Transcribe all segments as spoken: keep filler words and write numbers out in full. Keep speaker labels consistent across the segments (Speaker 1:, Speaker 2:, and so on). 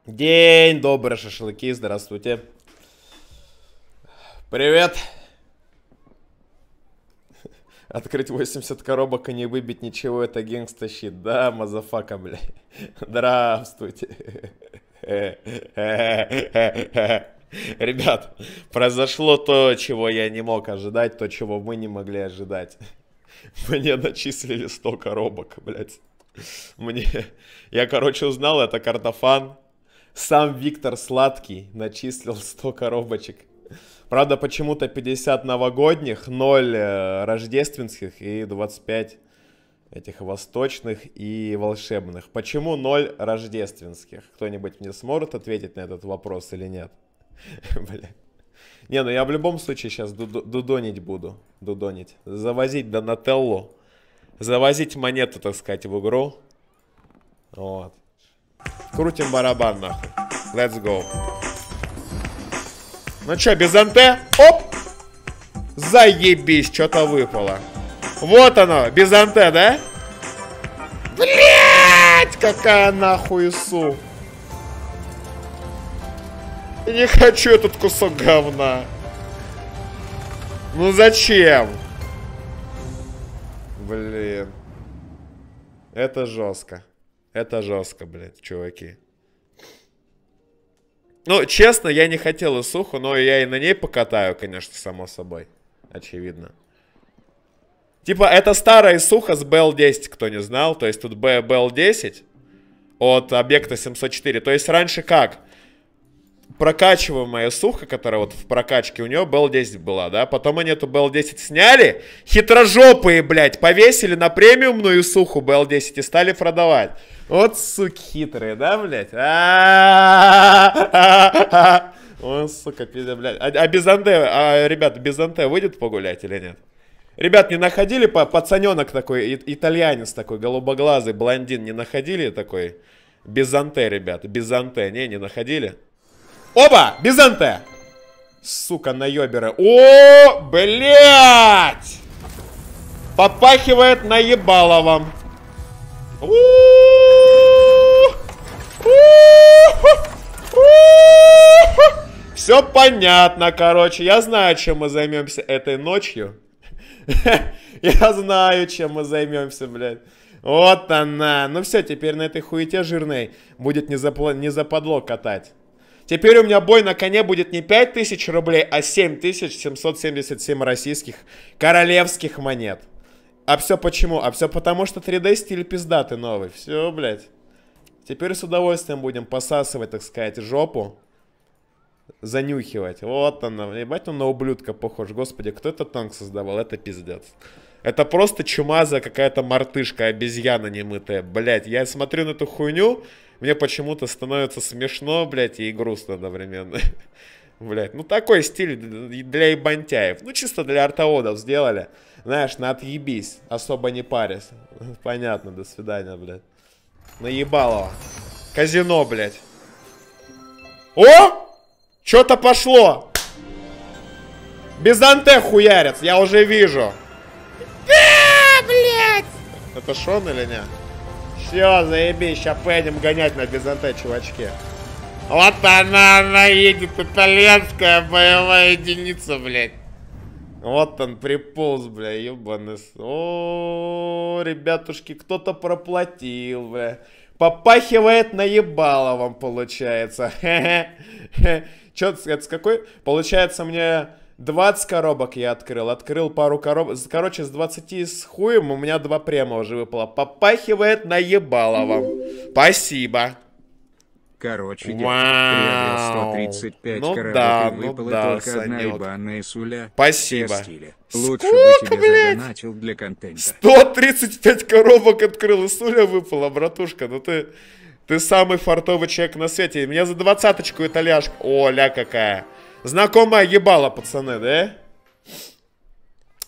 Speaker 1: День добрый, шашлыки, здравствуйте. Привет. Открыть восемьдесят коробок и не выбить ничего, это гэнгста щит. Да, мазафака, бля. Здравствуйте. Ребят, произошло то, чего я не мог ожидать, то, чего мы не могли ожидать. Мне начислили сто коробок, блядь. Мне... Я, короче, узнал, это картофан. Сам Виктор Сладкий начислил сто коробочек. Правда, почему-то пятьдесят новогодних, ноль э, рождественских и двадцать пять этих восточных и волшебных. Почему ноль рождественских? Кто-нибудь мне сможет ответить на этот вопрос или нет? Бля. Не, ну я в любом случае сейчас дудонить буду. Дудонить. Завозить Донателлу. Завозить монету, так сказать, в игру. Вот. Крутим барабан, нахуй. Let's go. Ну чё, без анте? Оп! Заебись, что-то выпало. Вот оно, без анте, да? Блять, какая нахуй су. Не хочу этот кусок говна. Ну зачем? Блин. Это жестко. Это жестко, блядь, чуваки. Ну, честно, я не хотел исуху, но я и на ней покатаю, конечно, само собой. Очевидно. Типа, это старая исуха с бэ эл десять, кто не знал. То есть тут бэ эл десять от объекта семьсот четыре. То есть раньше как? Прокачиваемая суха, которая вот в прокачке у нее бэ эл десять была, да? Потом они эту бэ эл десять сняли, хитрожопые, блядь, повесили на премиумную суху бэ эл десять и стали продавать. Вот суки хитрые, да, блядь? О, сука, блядь. А без анте, ребят, без анте выйдет погулять или нет? Ребят, не находили пацаненок такой, итальянец такой, голубоглазый, блондин, не находили такой? Без анте, ребят, без анте, не, не находили? Оба! Без анте! Сука, наеберы. О, блядь! Попахивает наебаловом. Все понятно, короче. Я знаю, чем мы займемся этой ночью. Я знаю, чем мы займемся, блядь. Вот она. Ну все, теперь на этой хуете жирной будет не, запл... не западло катать. Теперь у меня бой на коне будет не пять тысяч рублей, а семь тысяч семьсот семьдесят семь российских королевских монет. А все почему? А все потому, что три дэ стиль пиздатый новый. Все, блядь. Теперь с удовольствием будем посасывать, так сказать, жопу. Занюхивать. Вот она. Ебать, он на ублюдка похож. Господи, кто этот танк создавал? Это пиздец. Это просто чумазая какая-то мартышка, обезьяна немытая. Блядь, я смотрю на эту хуйню, мне почему-то становится смешно, блядь, и грустно одновременно. Блядь, ну такой стиль для ебантяев. Ну чисто для артаодов сделали. Знаешь, на отъебись, особо не парясь. Понятно, до свидания, блядь. Наебалово. Казино, блядь. О! Что-то пошло. Без анте хуярец, я уже вижу. А, блядь! Это шон или нет? Все, заебись, сейчас поедем гонять на безанте, чувачки. Вот она, она едет, итальянская боевая единица, блядь. Вот он приполз, бля, ебаный. О, ребятушки, кто-то проплатил, бля. Попахивает наебаловом, получается. Чё, это с какой? Получается, мне двадцать коробок я открыл. Открыл пару коробок. Короче, с двадцати с хуем у меня два према уже выпало. Попахивает наебаловом. Спасибо.
Speaker 2: Короче, дед, приобрел сто тридцать пять
Speaker 1: ну
Speaker 2: коробок
Speaker 1: да,
Speaker 2: и выпала
Speaker 1: ну да,
Speaker 2: только одна
Speaker 1: Санек.
Speaker 2: ебаная суля.
Speaker 1: Спасибо.
Speaker 2: Лучше
Speaker 1: Сколько,
Speaker 2: бы тебе
Speaker 1: блядь?
Speaker 2: задонатил для контента.
Speaker 1: сто тридцать пять коробок открыл, и суля выпала, братушка. Ну ты, ты самый фартовый человек на свете. Меня за двадцаточку итальяшка. О, ля какая. Знакомая ебала, пацаны, да?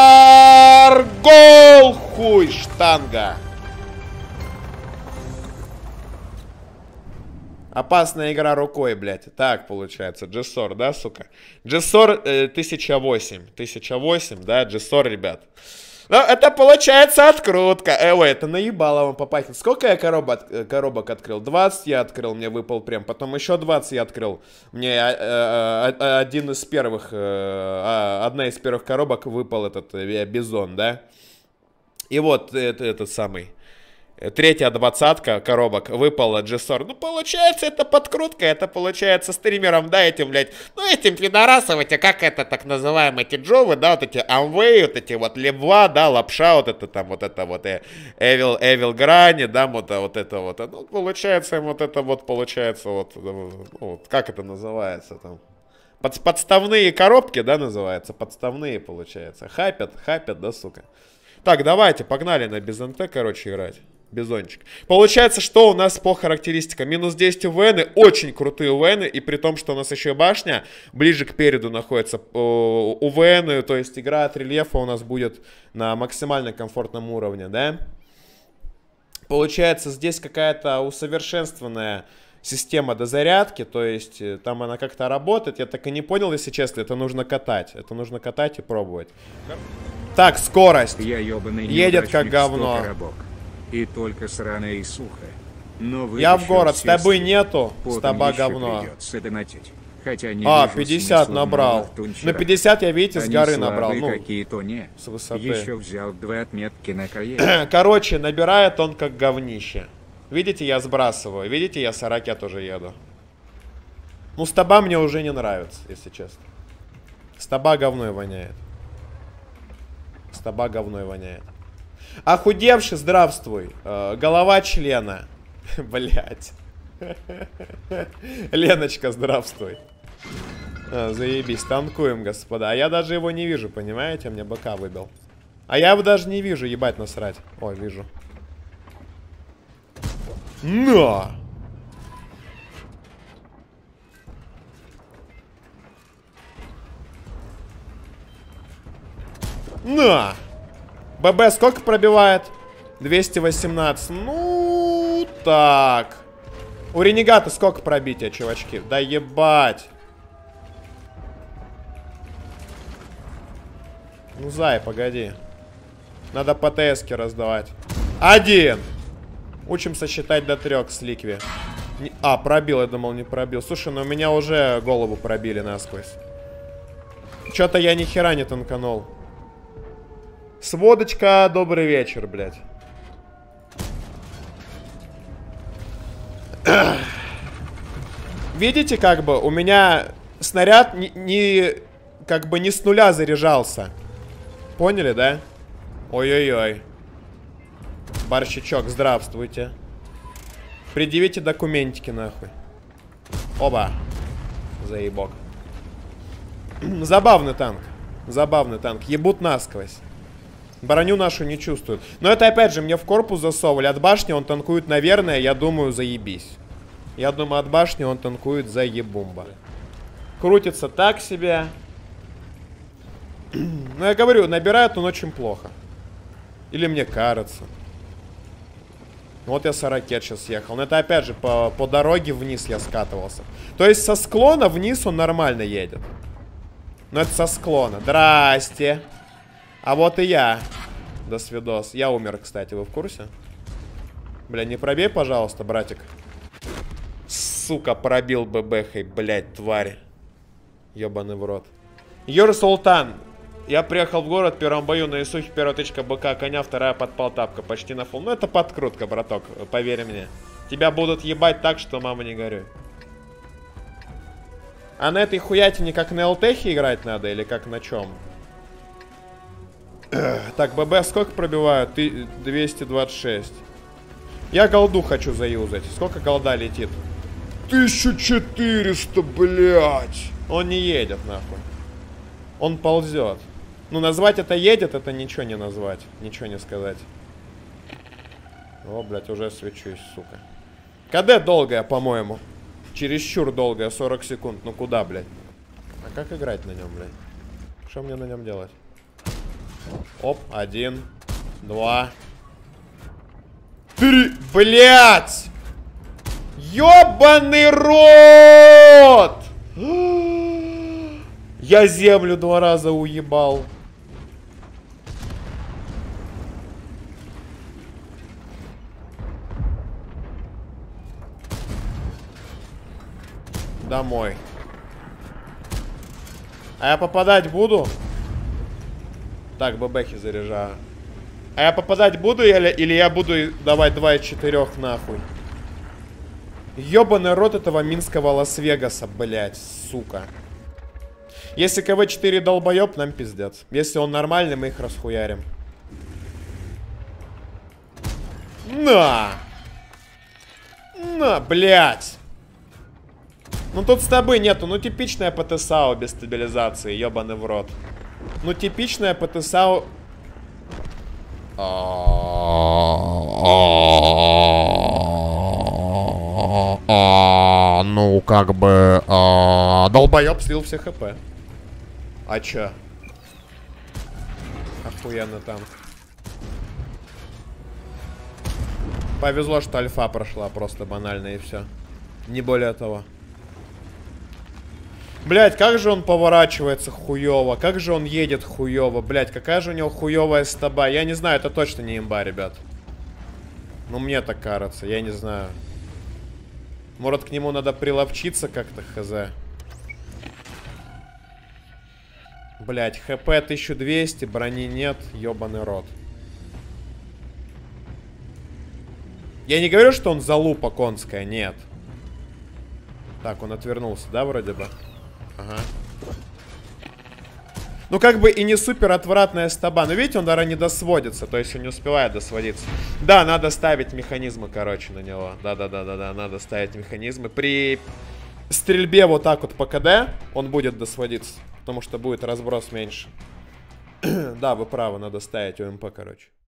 Speaker 1: Удар! Гол! Хуй, штанга. Опасная игра рукой, блядь. Так получается. Джессор, да, сука? Джессор э, тысяча восемь. тысяча восемь, да, Джессор, ребят. Ну, это получается открутка. Э, ой, это наебало вам попахивает. Сколько я коробок, коробок открыл? двадцать я открыл, мне выпал прям. Потом еще двадцать я открыл. Мне э, э, один из первых, э, одна из первых коробок выпал этот э, бизон, да? И вот это, этот самый. Третья двадцатка коробок выпала Джессор. Ну, получается, это подкрутка. Это, получается, стримером, да, этим, блядь. Ну, этим пидорасом, эти, как это так называемые, эти джовы, да, вот эти Амвей, вот эти вот Лебва, да, Лапша, вот это там, вот это вот, э, Эвил, Эвил Грани, да, вот, вот это вот. Ну, получается, вот это вот, получается, вот, вот как это называется там? Под, подставные коробки, да, называется? Подставные, получается. Хапят, хапят, да, сука. Так, давайте, погнали на Бизонте, короче, играть. Бизончик. Получается, что у нас по характеристикам? Минус десять УВНы, очень крутые УВНы, и при том, что у нас еще и башня ближе к переду находится. УВНы, то есть игра от рельефа у нас будет на максимально комфортном уровне, да? Получается, здесь какая-то усовершенствованная система дозарядки, то есть там она как-то работает. Я так и не понял, если честно, это нужно катать. Это нужно катать и пробовать. Так, скорость.
Speaker 2: Я ёбаный
Speaker 1: едет как говно.
Speaker 2: И только сраное и сухо. Но
Speaker 1: я в город, с тобой нету, с тобой говно.
Speaker 2: Хотя не
Speaker 1: а, пятьдесят набрал. На пятьдесят я, видите, с
Speaker 2: Они
Speaker 1: горы набрал. Ну,
Speaker 2: какие-то не.
Speaker 1: С высоты.
Speaker 2: Еще взял две отметки на карьере.
Speaker 1: Короче, набирает он как говнище. Видите, я сбрасываю. Видите, я с Араке тоже еду. Ну, стаба мне уже не нравится, если честно. Стаба говной воняет. Стаба говной воняет. Охудевший, здравствуй. Э, голова члена. Блять. Леночка, здравствуй. А, заебись, танкуем, господа. А я даже его не вижу, понимаете? Мне БК выбил. А я его даже не вижу, ебать насрать. Ой, вижу. Но! На! ББ сколько пробивает? двести восемнадцать. Ну, так. У Ренегата сколько пробития, чувачки? Да ебать. Ну, зай, погоди. Надо по ТСке раздавать. Один. Учимся считать до трех с ликви. Не... А, пробил, я думал, не пробил. Слушай, ну у меня уже голову пробили насквозь. Чё-то я ни хера не танканул. Сводочка, добрый вечер, блядь. Видите, как бы у меня снаряд не, не как бы не с нуля заряжался. Поняли, да? Ой-ой-ой. Борщичок, здравствуйте. Предъявите документики, нахуй. Оба. Заебок. Забавный танк. Забавный танк. Ебут насквозь. Броню нашу не чувствуют. Но это опять же мне в корпус засовывали. От башни он танкует, наверное, я думаю, заебись. Я думаю, от башни он танкует заебумба. Крутится так себе. Но я говорю, набирает он очень плохо. Или мне кажется. Вот я с ракет сейчас ехал. Но это опять же по, по дороге вниз я скатывался. То есть со склона вниз он нормально едет. Но это со склона. Здрасте. А вот и я. До свидос. Я умер, кстати, вы в курсе? Бля, не пробей, пожалуйста, братик. сука, пробил ББХой, блядь, тварь. Ёбаный в рот. Юр Султан. Я приехал в город в первом бою на Исухе. Первая тычка быка, коня, вторая подпал тапка. Почти на фул. Ну это подкрутка, браток, поверь мне. Тебя будут ебать так, что мама не горюй. А на этой хуятине как на ЛТХе играть надо или как на чем? Так, ББ сколько пробивают? Ты двести двадцать шесть. Я голду хочу заюзать. Сколько голда летит? тысяча четыреста, блядь. Он не едет, нахуй. Он ползет. Ну, назвать это едет, это ничего не назвать. Ничего не сказать. О, блядь, уже свечусь, сука. КД долгая, по-моему. Чересчур долгая, сорок секунд. Ну куда, блядь? А как играть на нем, блядь? Что мне на нем делать? Оп, один, два, три, блядь! Ёбаный рот! Я землю два раза уебал. Домой. А я попадать буду? Так, бэбэхи заряжаю. А я попадать буду или, или я буду давать два из четырёх нахуй? Ёбаный рот этого минского Лас-Вегаса, блядь, сука. Если КВ четыре долбоёб, нам пиздец. Если он нормальный, мы их расхуярим. На! На, блядь! Ну тут с тобой нету, ну типичная ПТСАУ без стабилизации, ёбаный в рот. Ну типичная ПТСАУ... Ну как бы... Долбоёб слил все хп. А чё? Охуенный танк. Повезло, что альфа прошла просто банально и все. Не более того. Блять, как же он поворачивается хуёво, как же он едет хуёво, блять, какая же у него хуёвая стаба. Я не знаю, это точно не имба, ребят. Ну, мне так кажется, я не знаю. Может, к нему надо приловчиться как-то, хз. Блять, хп тысяча двести, брони нет, ёбаный рот. Я не говорю, что он залупа конская, нет. Так, он отвернулся, да, вроде бы? Ага. Ну, как бы и не супер отвратная стаба. Но видите, он даже не досводится. То есть он не успевает досводиться. Да, надо ставить механизмы, короче, на него. Да-да-да-да-да, надо ставить механизмы. При стрельбе вот так вот по КД он будет досводиться. Потому что будет разброс меньше. Да, вы правы, надо ставить ОМП, короче.